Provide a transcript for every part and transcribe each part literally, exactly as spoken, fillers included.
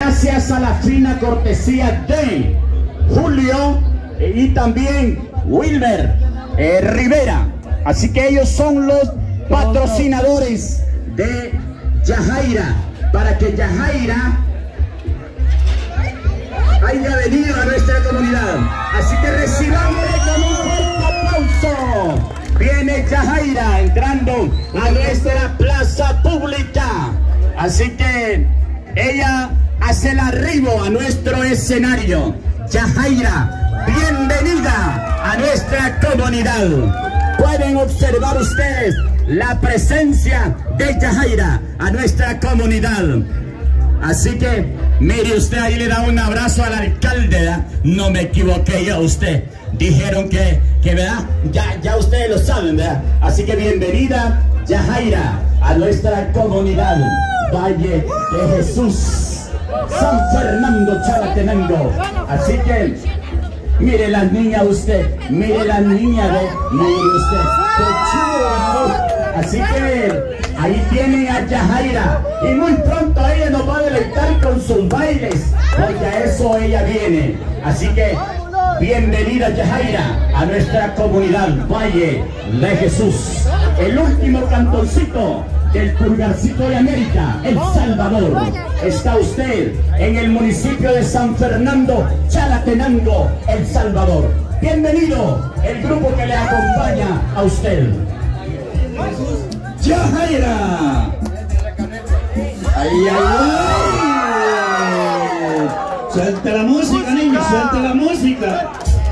gracias a la fina cortesía de Julio y también Wilmer eh, Rivera. Así que ellos son los patrocinadores de Yajaira, para que Yajaira haya venido a nuestra comunidad. Así que recibamos con un fuerte aplauso. Viene Yajaira entrando a nuestra plaza pública. Así que ella hace el arribo a nuestro escenario. Yajaira, bienvenida a nuestra comunidad. Pueden observar ustedes la presencia de Yajaira a nuestra comunidad. Así que, mire usted, ahí le da un abrazo al alcalde, ¿verdad? No me equivoqué yo, usted. Dijeron que, que ¿verdad? Ya, ya ustedes lo saben, ¿verdad? Así que bienvenida, Yajaira, a nuestra comunidad. Valle de Jesús, San Fernando, Chalatenango. Así que, mire las niñas usted, mire las niñas de, mire usted, qué chulo. Así que ahí tienen a Yajaira y muy pronto ella nos va a deleitar con sus bailes, porque a eso ella viene. Así que bienvenida Yajaira a nuestra comunidad Valle de Jesús. El último cantoncito del pulgarcito de América, El Salvador. Está usted en el municipio de San Fernando, Chalatenango, El Salvador. Bienvenido el grupo que le acompaña a usted. Yajaira. Ay, ay, ay. Suelta la música, niños, suelta la música.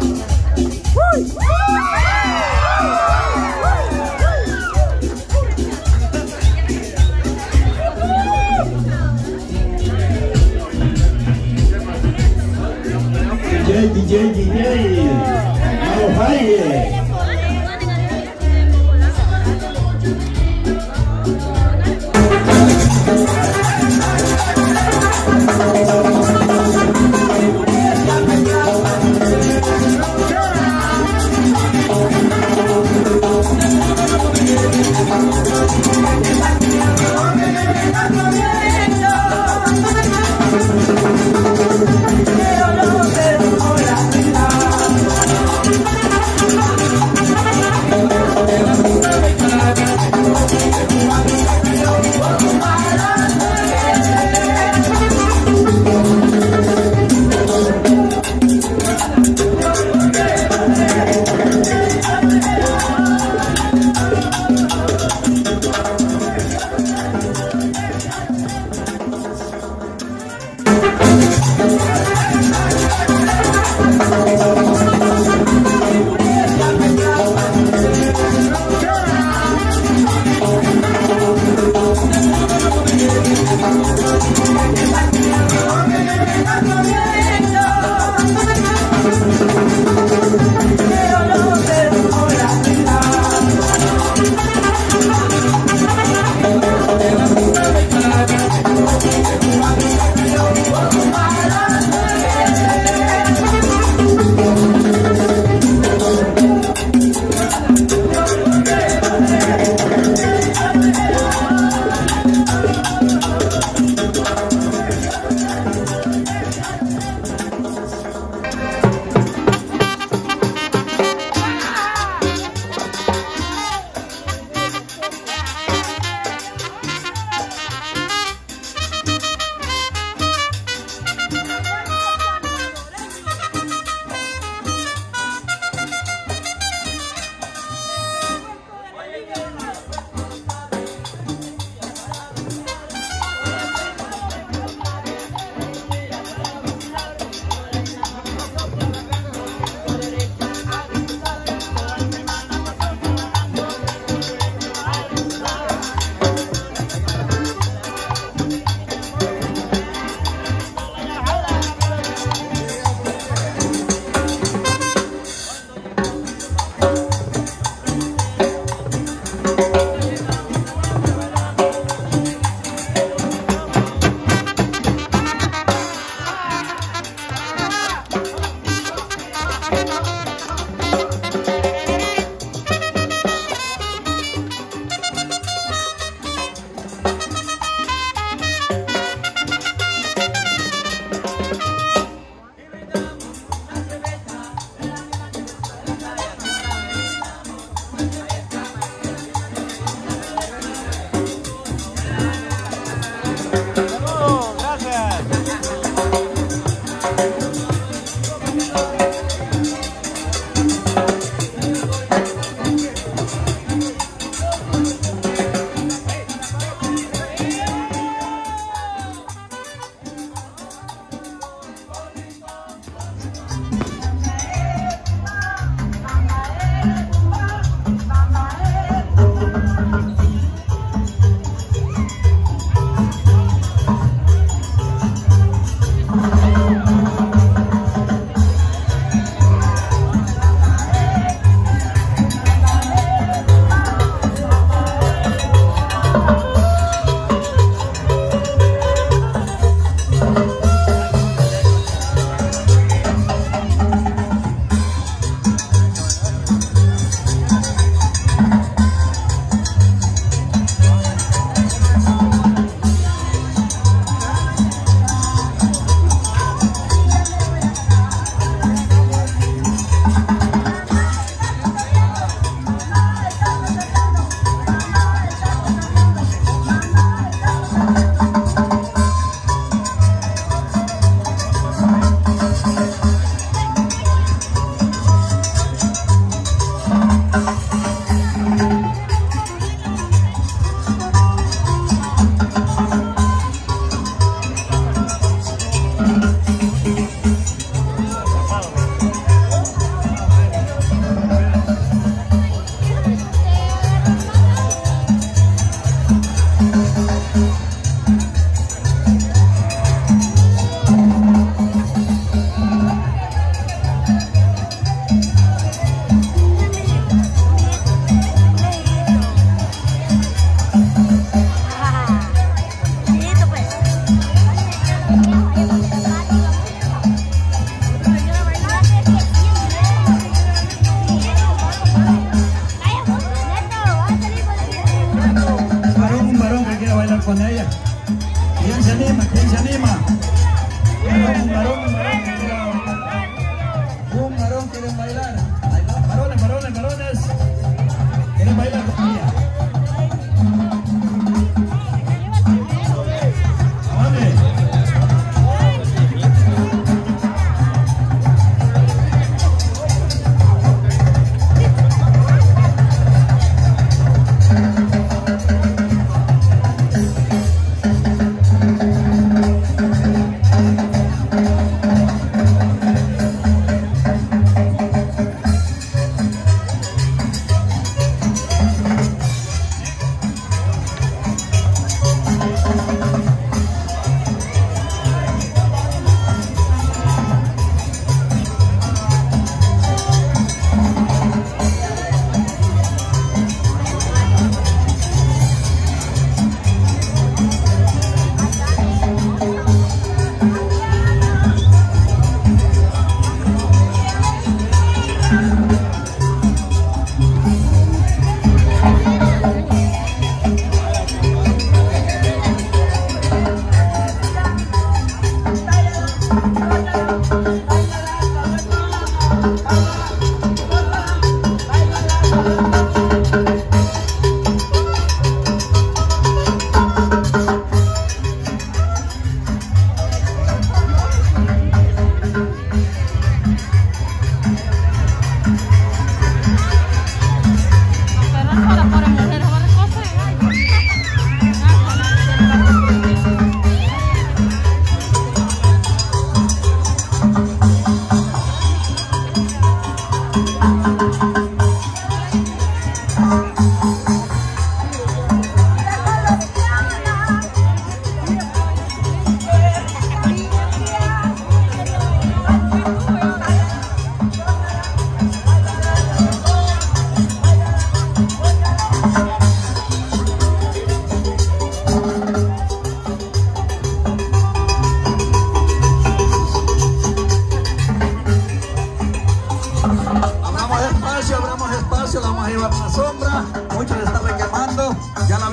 D J, D J, D J. Vamos, Valle. Pero no se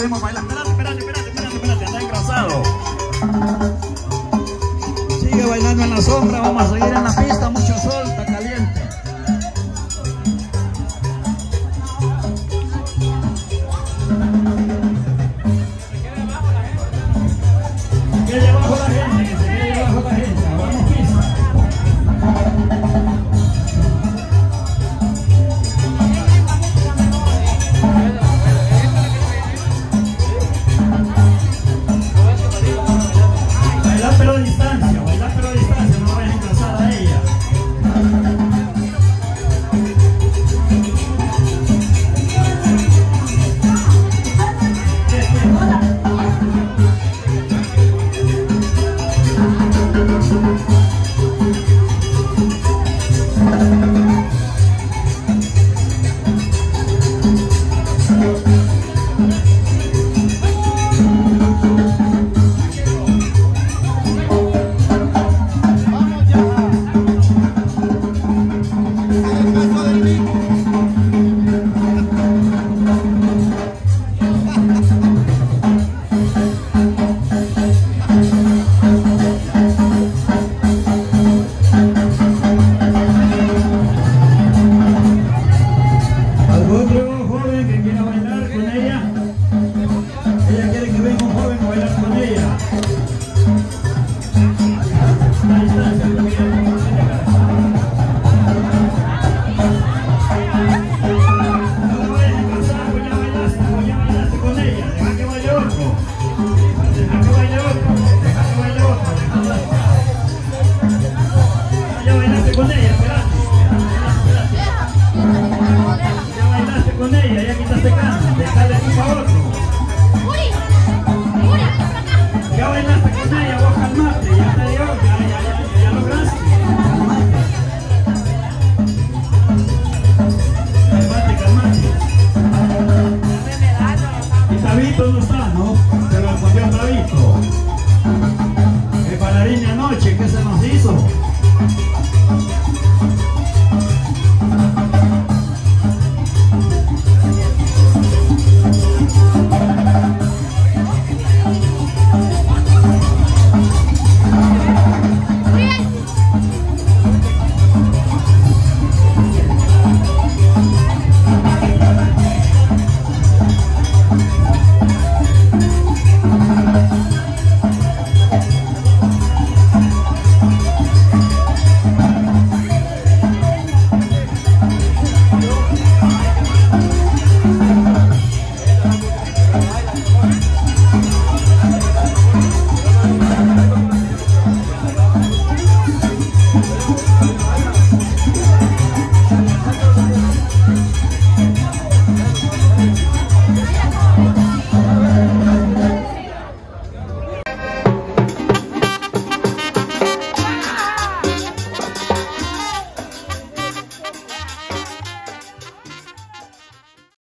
podemos bailar. Espérate, espérate, espérate, espérate, espérate, anda engrasado. Sigue bailando en la sombra, vamos a seguir en la pista, mucho sol.